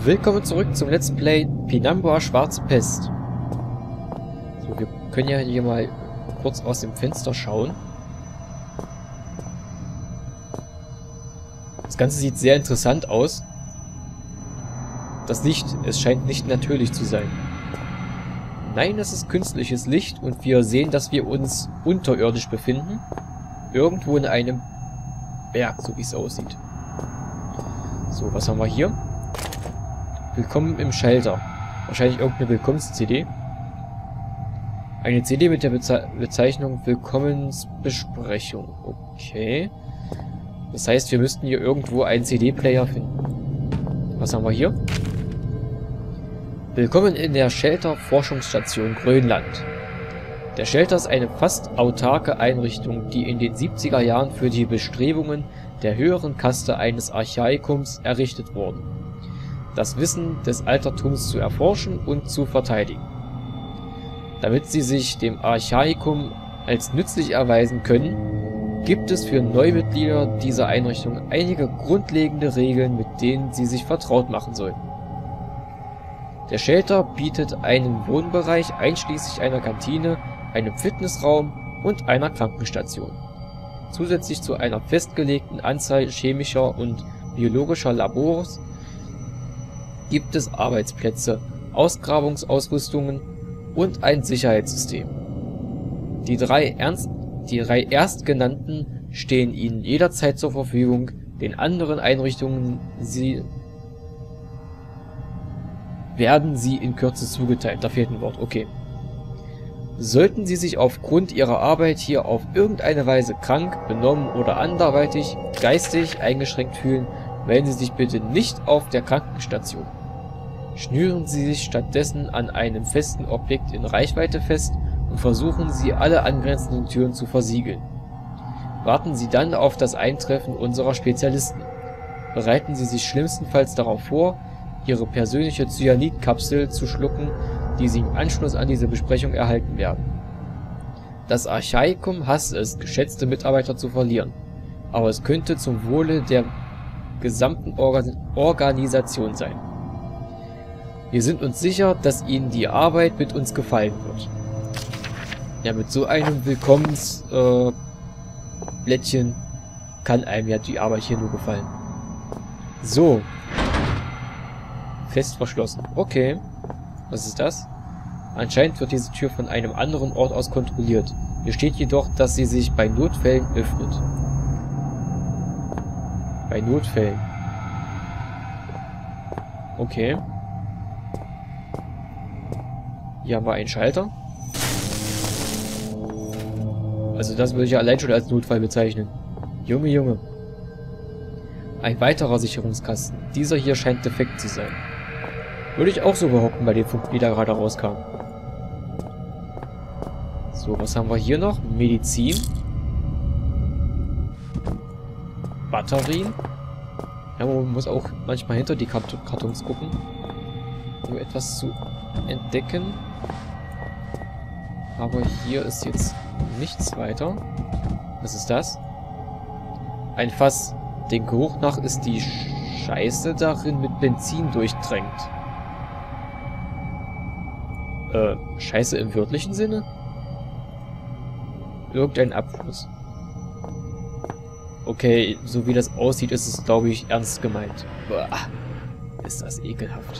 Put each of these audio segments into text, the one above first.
Willkommen zurück zum Let's Play Penumbra Schwarze Pest. So, wir können ja hier mal kurz aus dem Fenster schauen. Das Ganze sieht sehr interessant aus. Das Licht, es scheint nicht natürlich zu sein. Nein, es ist künstliches Licht und wir sehen, dass wir uns unterirdisch befinden. Irgendwo in einem Berg, so wie es aussieht. So, was haben wir hier? Willkommen im Shelter. Wahrscheinlich irgendeine Willkommens-CD. Eine CD mit der Bezeichnung Willkommensbesprechung. Okay. Das heißt, wir müssten hier irgendwo einen CD-Player finden. Was haben wir hier? Willkommen in der Shelter-Forschungsstation Grönland. Der Shelter ist eine fast autarke Einrichtung, die in den 70er Jahren für die Bestrebungen der höheren Kaste eines Archaikums errichtet wurde. Das Wissen des Altertums zu erforschen und zu verteidigen. Damit sie sich dem Archaikum als nützlich erweisen können, gibt es für Neumitglieder dieser Einrichtung einige grundlegende Regeln, mit denen sie sich vertraut machen sollten. Der Shelter bietet einen Wohnbereich einschließlich einer Kantine, einem Fitnessraum und einer Krankenstation. Zusätzlich zu einer festgelegten Anzahl chemischer und biologischer Labors gibt es Arbeitsplätze, Ausgrabungsausrüstungen und ein Sicherheitssystem. Die drei erstgenannten stehen Ihnen jederzeit zur Verfügung, den anderen Einrichtungen werden sie in Kürze zugeteilt. Da fehlt ein Wort, okay. Sollten Sie sich aufgrund Ihrer Arbeit hier auf irgendeine Weise krank, benommen oder anderweitig geistig eingeschränkt fühlen, melden Sie sich bitte nicht auf der Krankenstation. Schnüren Sie sich stattdessen an einem festen Objekt in Reichweite fest und versuchen Sie, alle angrenzenden Türen zu versiegeln. Warten Sie dann auf das Eintreffen unserer Spezialisten. Bereiten Sie sich schlimmstenfalls darauf vor, Ihre persönliche Cyanid-Kapsel zu schlucken, die Sie im Anschluss an diese Besprechung erhalten werden. Das Archaikum hasst es, geschätzte Mitarbeiter zu verlieren, aber es könnte zum Wohle der gesamten Organisation sein. Wir sind uns sicher, dass Ihnen die Arbeit mit uns gefallen wird. Ja, mit so einem Willkommensblättchen kann einem ja die Arbeit hier nur gefallen. So. Fest verschlossen. Okay. Was ist das? Anscheinend wird diese Tür von einem anderen Ort aus kontrolliert. Hier steht jedoch, dass sie sich bei Notfällen öffnet. Bei Notfällen. Okay. Hier haben wir einen Schalter. Also das würde ich ja allein schon als Notfall bezeichnen. Junge, Junge. Ein weiterer Sicherungskasten. Dieser hier scheint defekt zu sein. Würde ich auch so behaupten bei den Funken, die da gerade rauskamen. So, was haben wir hier noch? Medizin. Batterien. Ja, man muss auch manchmal hinter die Kartons gucken, um etwas zu entdecken. Aber hier ist jetzt nichts weiter. Was ist das? Ein Fass. Den Geruch nach ist die Scheiße darin mit Benzin durchtränkt. Scheiße im wörtlichen Sinne? Irgendein Abfluss. Okay, so wie das aussieht, ist es, glaube ich, ernst gemeint. Boah, ist das ekelhaft.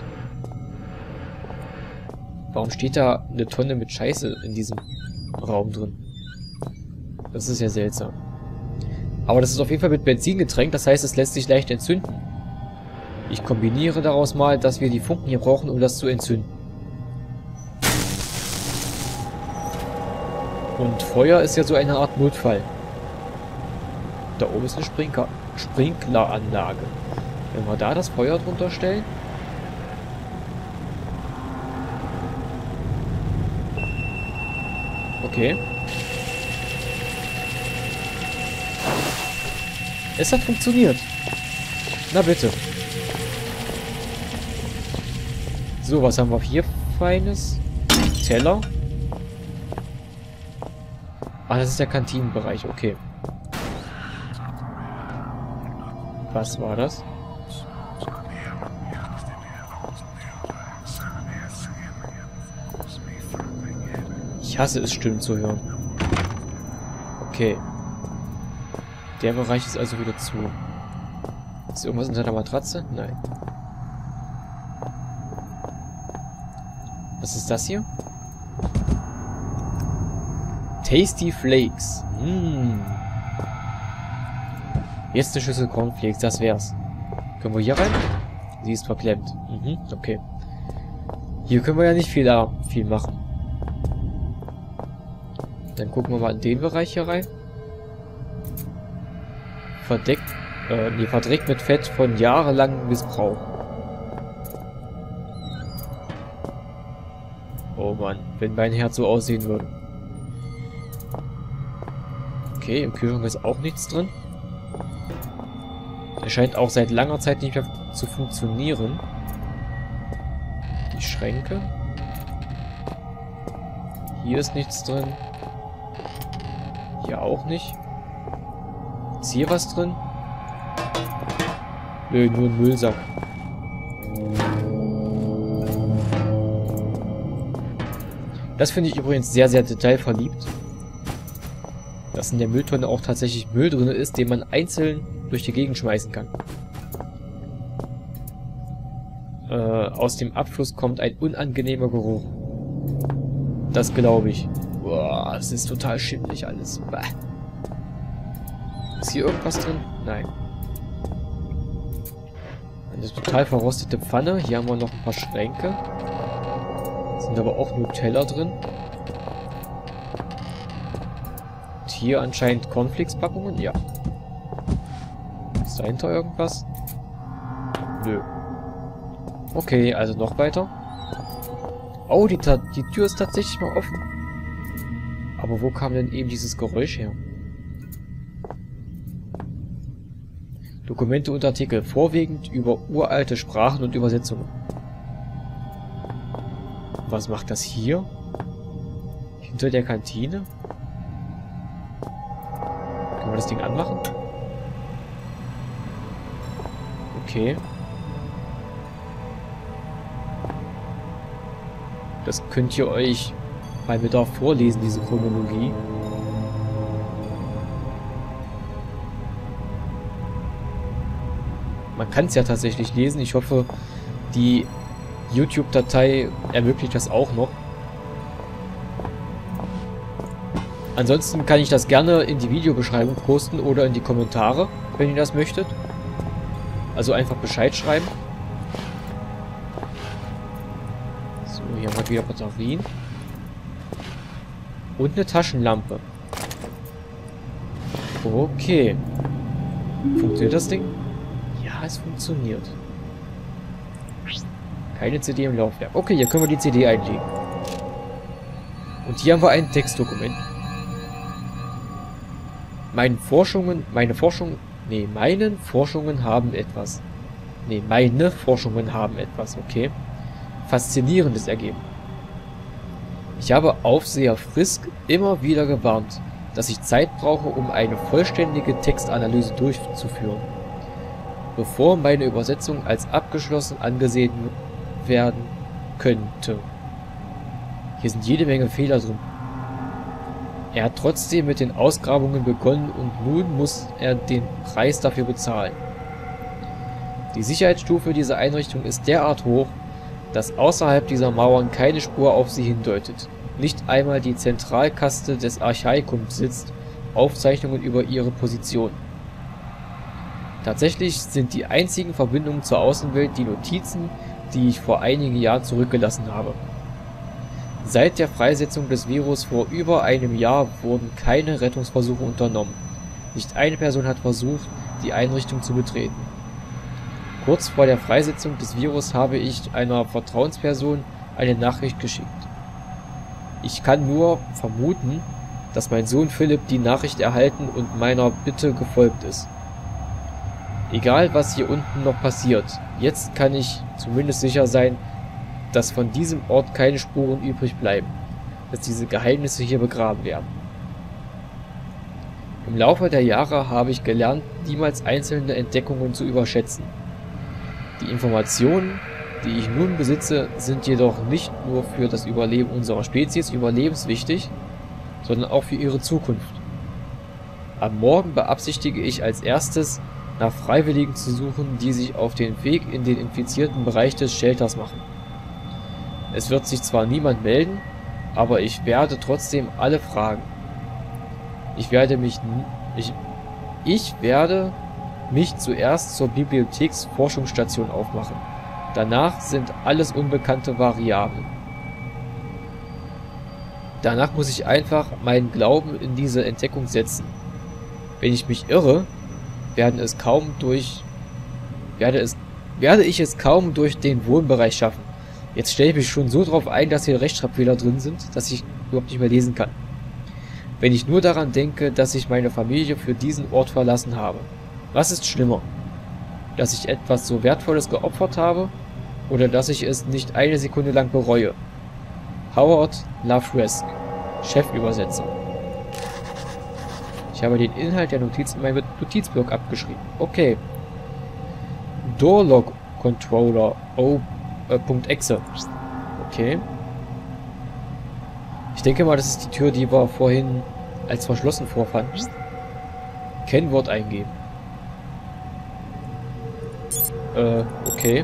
Warum steht da eine Tonne mit Scheiße in diesem Raum drin? Das ist ja seltsam. Aber das ist auf jeden Fall mit Benzin getränkt, das heißt, es lässt sich leicht entzünden. Ich kombiniere daraus mal, dass wir die Funken hier brauchen, um das zu entzünden. Und Feuer ist ja so eine Art Notfall. Da oben ist eine Sprinkleranlage. Wenn wir da das Feuer drunter stellen. Okay. Es hat funktioniert. Na bitte. So, was haben wir hier Feines? Teller. Ah, das ist der Kantinenbereich, okay. Was war das? Ich hasse es, Stimmen zu hören. Okay. Der Bereich ist also wieder zu. Ist irgendwas unter der Matratze? Nein. Was ist das hier? Tasty Flakes. Jetzt eine Schüssel Cornflakes, das wär's. Können wir hier rein? Sie ist verklemmt. Okay. Hier können wir ja nicht viel machen. Dann gucken wir mal in den Bereich hier rein. Verdreckt mit Fett von jahrelangem Missbrauch. Oh Mann, wenn mein Herz so aussehen würde. Okay, im Kühlschrank ist auch nichts drin. Er scheint auch seit langer Zeit nicht mehr zu funktionieren. Die Schränke. Hier ist nichts drin. Hier auch nicht. Ist hier was drin? Nö, nur ein Müllsack. Das finde ich übrigens sehr, sehr detailverliebt. Dass in der Mülltonne auch tatsächlich Müll drin ist, den man einzeln durch die Gegend schmeißen kann. Aus dem Abfluss kommt ein unangenehmer Geruch. Das glaube ich. Boah, es ist total schimmelig alles. Bah. Ist hier irgendwas drin? Nein. Eine total verrostete Pfanne. Hier haben wir noch ein paar Schränke. Sind aber auch nur Teller drin. Und hier anscheinend Cornflakes-Packungen. Ja. Ist dahinter irgendwas? Nö. Okay, also noch weiter. Oh, die Tür ist tatsächlich mal offen. Aber wo kam denn eben dieses Geräusch her? Dokumente und Artikel, vorwiegend über uralte Sprachen und Übersetzungen. Was macht das hier? Hinter der Kantine? Können wir das Ding anmachen? Okay. Das könnt ihr euch bei Bedarf vorlesen, diese Chronologie. Man kann es ja tatsächlich lesen. Ich hoffe, die YouTube-Datei ermöglicht das auch noch. Ansonsten kann ich das gerne in die Videobeschreibung posten oder in die Kommentare, wenn ihr das möchtet. Also einfach Bescheid schreiben. So, hier haben wir wieder Batterien. Und eine Taschenlampe. Okay. Funktioniert das Ding? Ja, es funktioniert. Keine CD im Laufwerk. Okay, hier können wir die CD einlegen. Und hier haben wir ein Textdokument. Meine Forschungen haben etwas. Meine Forschungen haben etwas, okay. Faszinierendes ergeben. Ich habe Aufseher Frisk immer wieder gewarnt, dass ich Zeit brauche, um eine vollständige Textanalyse durchzuführen, bevor meine Übersetzung als abgeschlossen angesehen werden könnte. Hier sind jede Menge Fehler drin. Er hat trotzdem mit den Ausgrabungen begonnen und nun muss er den Preis dafür bezahlen. Die Sicherheitsstufe dieser Einrichtung ist derart hoch, dass außerhalb dieser Mauern keine Spur auf sie hindeutet. Nicht einmal die Zentralkaste des Archaikums sitzt Aufzeichnungen über ihre Position. Tatsächlich sind die einzigen Verbindungen zur Außenwelt die Notizen, die ich vor einigen Jahren zurückgelassen habe. Seit der Freisetzung des Virus vor über einem Jahr wurden keine Rettungsversuche unternommen. Nicht eine Person hat versucht, die Einrichtung zu betreten. Kurz vor der Freisetzung des Virus habe ich einer Vertrauensperson eine Nachricht geschickt. Ich kann nur vermuten, dass mein Sohn Philipp die Nachricht erhalten und meiner Bitte gefolgt ist. Egal, was hier unten noch passiert, jetzt kann ich zumindest sicher sein, dass von diesem Ort keine Spuren übrig bleiben, dass diese Geheimnisse hier begraben werden. Im Laufe der Jahre habe ich gelernt, niemals einzelne Entdeckungen zu überschätzen. Die Informationen, die ich nun besitze, sind jedoch nicht nur für das Überleben unserer Spezies überlebenswichtig, sondern auch für ihre Zukunft. Am Morgen beabsichtige ich als erstes, nach Freiwilligen zu suchen, die sich auf den Weg in den infizierten Bereich des Shelters machen. Es wird sich zwar niemand melden, aber ich werde trotzdem alle fragen. Ich werde mich zuerst zur Bibliotheksforschungsstation aufmachen. Danach sind alles unbekannte Variablen. Danach muss ich einfach meinen Glauben in diese Entdeckung setzen. Wenn ich mich irre, werde ich es kaum durch den Wohnbereich schaffen. Jetzt stelle ich mich schon so drauf ein, dass hier Rechtschreibfehler drin sind, dass ich überhaupt nicht mehr lesen kann. Wenn ich nur daran denke, dass ich meine Familie für diesen Ort verlassen habe. Was ist schlimmer? Dass ich etwas so Wertvolles geopfert habe oder dass ich es nicht eine Sekunde lang bereue? Howard Lavresque, Chefübersetzer. Ich habe den Inhalt der Notiz in meinem Notizblock abgeschrieben. Okay. Doorlock Controller O.exe. Okay. Ich denke mal, das ist die Tür, die wir vorhin als verschlossen vorfanden. Kennwort eingeben. Okay.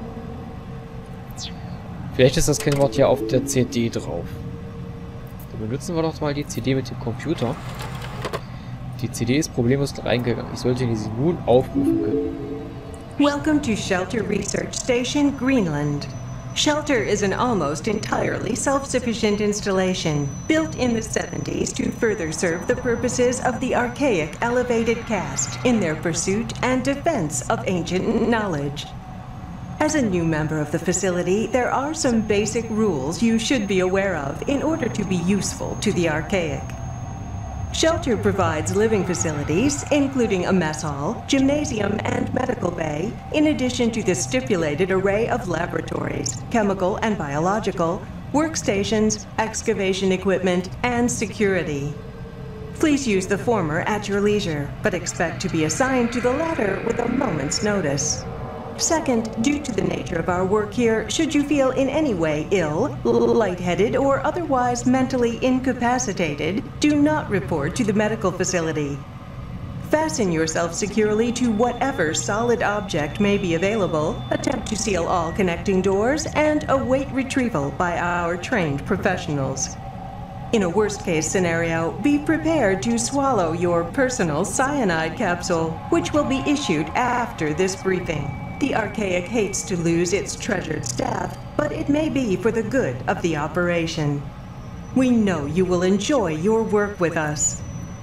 Vielleicht ist das Kennwort ja auf der CD drauf. Dann benutzen wir doch mal die CD mit dem Computer. Die CD ist problemlos reingegangen. Ich sollte sie nun aufrufen können. Welcome to Shelter Research Station, Greenland. Shelter is an almost entirely self-sufficient installation, built in the 70s to further serve the purposes of the archaic elevated caste in their pursuit and defense of ancient knowledge. As a new member of the facility, there are some basic rules you should be aware of in order to be useful to the archaic. Shelter provides living facilities, including a mess hall, gymnasium, and medical bay, in addition to the stipulated array of laboratories, chemical and biological, workstations, excavation equipment, and security. Please use the former at your leisure, but expect to be assigned to the latter with a moment's notice. Second, due to the nature of our work here, should you feel in any way ill, lightheaded, or otherwise mentally incapacitated, do not report to the medical facility. Fasten yourself securely to whatever solid object may be available, attempt to seal all connecting doors, and await retrieval by our trained professionals. In a worst-case scenario, be prepared to swallow your personal cyanide capsule, which will be issued after this briefing. The Archaic hates to lose its treasured staff, but it may be for the good of the operation. We know you will enjoy your work with us.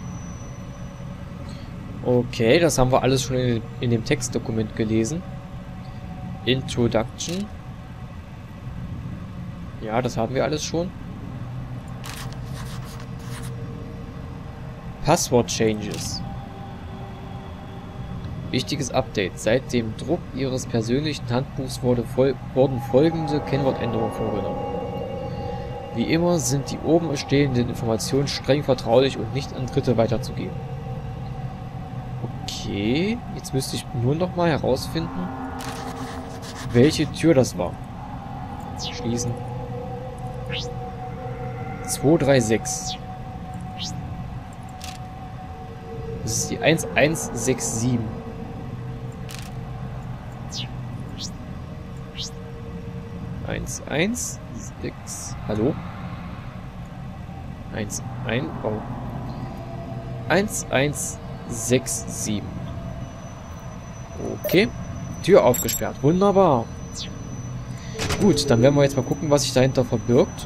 Okay, das haben wir alles schon in dem Textdokument gelesen. Introduction. Ja, das haben wir alles schon. Passwort Changes. Wichtiges Update. Seit dem Druck Ihres persönlichen Handbuchs wurden folgende Kennwortänderungen vorgenommen. Wie immer sind die oben stehenden Informationen streng vertraulich und nicht an Dritte weiterzugeben. Okay, jetzt müsste ich nur noch mal herausfinden, welche Tür das war. Schließen. 236. Das ist die 1167. 116. Hallo? 1167. Okay. Tür aufgesperrt. Wunderbar. Gut, dann werden wir jetzt mal gucken, was sich dahinter verbirgt.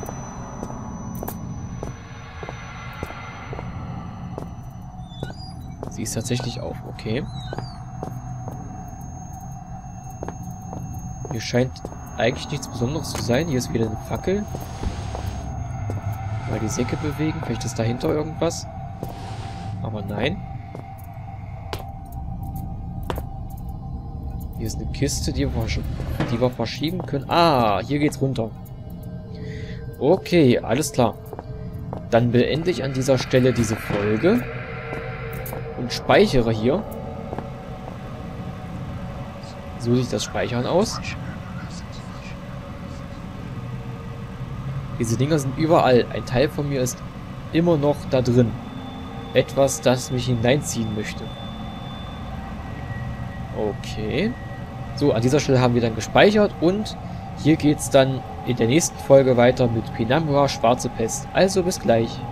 Sie ist tatsächlich auf. Okay. Hier scheint eigentlich nichts Besonderes zu sein. Hier ist wieder eine Fackel. Mal die Säcke bewegen. Vielleicht ist dahinter irgendwas. Aber nein. Hier ist eine Kiste, die wir verschieben können. Ah, hier geht's runter. Okay, alles klar. Dann beende ich an dieser Stelle diese Folge. Und speichere hier. So sieht das Speichern aus. Diese Dinger sind überall. Ein Teil von mir ist immer noch da drin. Etwas, das mich hineinziehen möchte. Okay. So, an dieser Stelle haben wir dann gespeichert und hier geht's dann in der nächsten Folge weiter mit Penumbra Schwarze Pest. Also bis gleich.